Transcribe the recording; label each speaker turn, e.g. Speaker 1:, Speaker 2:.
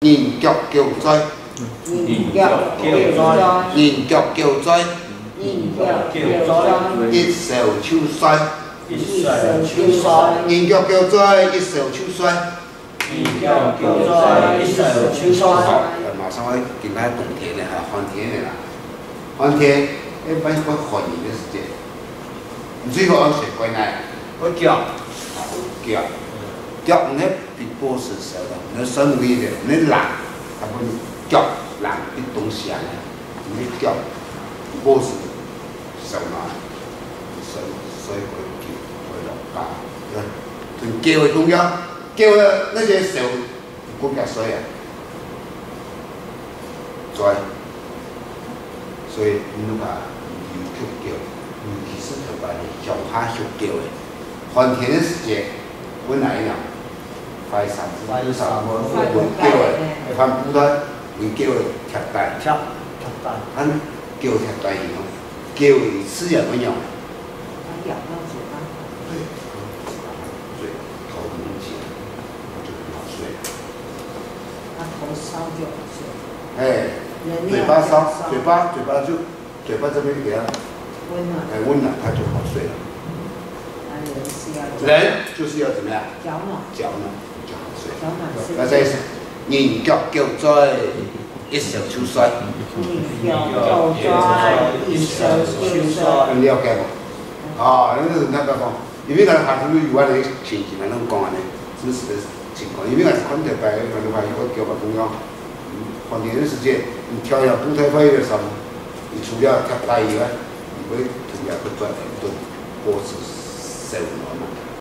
Speaker 1: 人脚叫哉，
Speaker 2: 人腳叫哉，
Speaker 1: 人腳叫哉，
Speaker 2: 人腳叫哉，
Speaker 1: 一手手衰，
Speaker 2: 一手手衰，
Speaker 1: 人腳叫哉，一手手衰。
Speaker 2: 人腳叫哉，一手手衰。
Speaker 1: 馬上要進來冬天了，還寒天的啦。寒天一般會寒冷的時間，最好要學歸來。
Speaker 2: 我腳，
Speaker 1: 腳，腳你比波是少的，你身體的你冷，它不腳冷的東西啊，你腳波是少嘛，所以會落大，對，腳會重要，腳的那些手不加水啊，所以你話要腳腳，尤其是頭髮的向下學腳的。寒天的時節，阮來樣，快三十我叫誒，番布袋，會叫誒貼帶，
Speaker 2: 貼帶，
Speaker 1: 咱叫貼帶去咯，叫伊吃也乜樣？
Speaker 2: 咬到嘴巴。
Speaker 1: 對，嘴頭很緊，就很好睡。
Speaker 2: 頭燒就好睡。
Speaker 1: 哎，嘴巴燒，嘴巴這邊給它溫暖，它就好睡了。人就是要怎麼樣？腳暖就好睡。那再一次，人腳叫哉，一手手衰。
Speaker 2: 人腳叫哉，一手手衰。
Speaker 1: 你了解無？啊，那個講，因為佢下頭有我哋情形嚟講安尼，真實的情況。因為係看得白，看得白，我叫我朋友，寒天的時間，你挑下布袋快的時候，你除了貼帶以外，你會突然會轉來一頓波子。7 months.